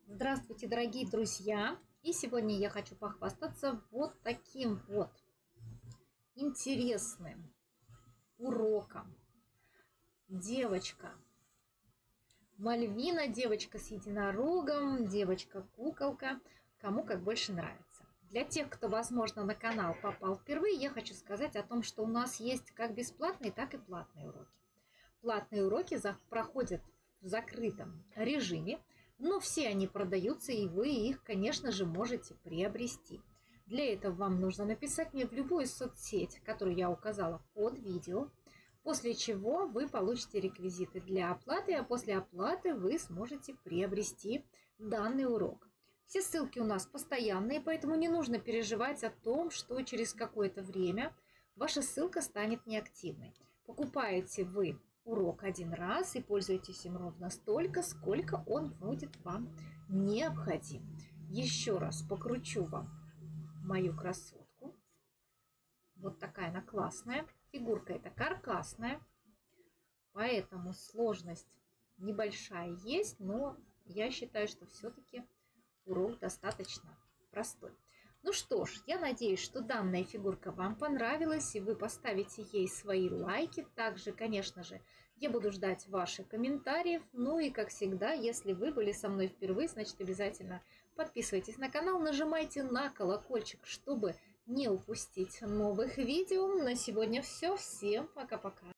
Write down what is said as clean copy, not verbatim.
Здравствуйте, дорогие друзья! И сегодня я хочу похвастаться вот таким вот интересным уроком. Девочка Мальвина, девочка с единорогом, девочка-куколка, кому как больше нравится. Для тех, кто, возможно, на канал попал впервые, я хочу сказать о том, что у нас есть как бесплатные, так и платные уроки. Платные уроки проходят в закрытом режиме, но все они продаются, и вы их, конечно же, можете приобрести. Для этого вам нужно написать мне в любую соцсеть, которую я указала под видео, после чего вы получите реквизиты для оплаты, а после оплаты вы сможете приобрести данный урок. Все ссылки у нас постоянные, поэтому не нужно переживать о том, что через какое-то время ваша ссылка станет неактивной. Покупаете вы урок один раз и пользуйтесь им ровно столько, сколько он будет вам необходим. Еще раз покручу вам мою красотку. Вот такая она классная. Фигурка эта каркасная, поэтому сложность небольшая есть, но я считаю, что все-таки урок достаточно простой. Ну что ж, я надеюсь, что данная фигурка вам понравилась, и вы поставите ей свои лайки. Также, конечно же, я буду ждать ваших комментариев. Ну и, как всегда, если вы были со мной впервые, значит, обязательно подписывайтесь на канал, нажимайте на колокольчик, чтобы не упустить новых видео. На сегодня все. Всем пока-пока.